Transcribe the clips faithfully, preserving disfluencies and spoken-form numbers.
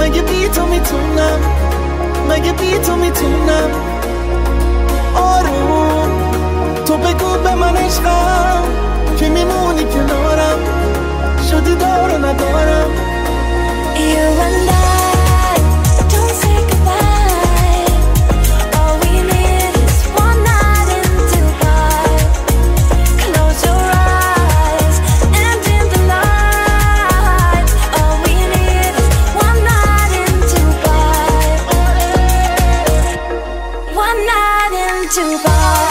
مگه بی تو میتونم، مگه بی تو میتونم. آروم تو بگو به من عشقم که میمونی کنارم، شدی دار و ندارم. You and I don't say goodbye. All we need is one night in Dubai. Close your eyes and in the light. All we need is one night in Dubai. One night in Dubai.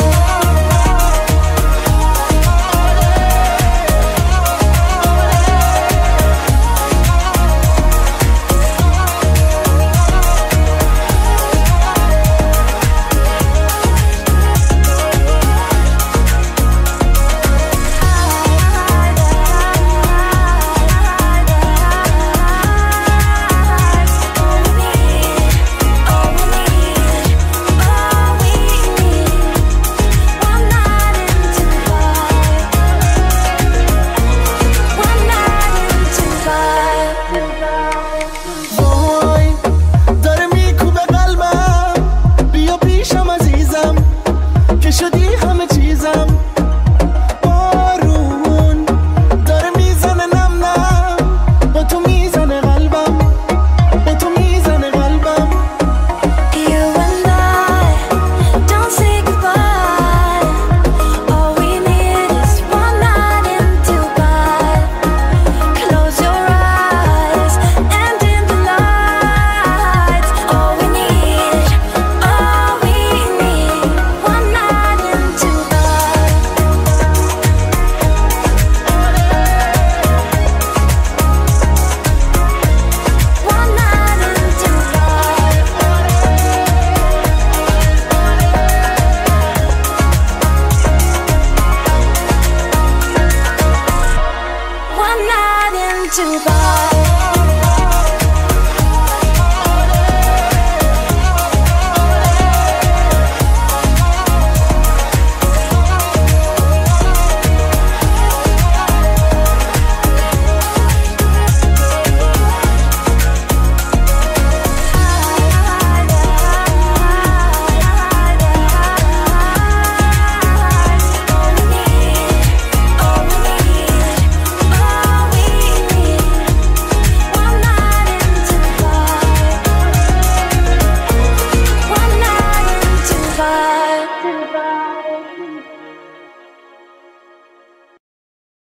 Dubai.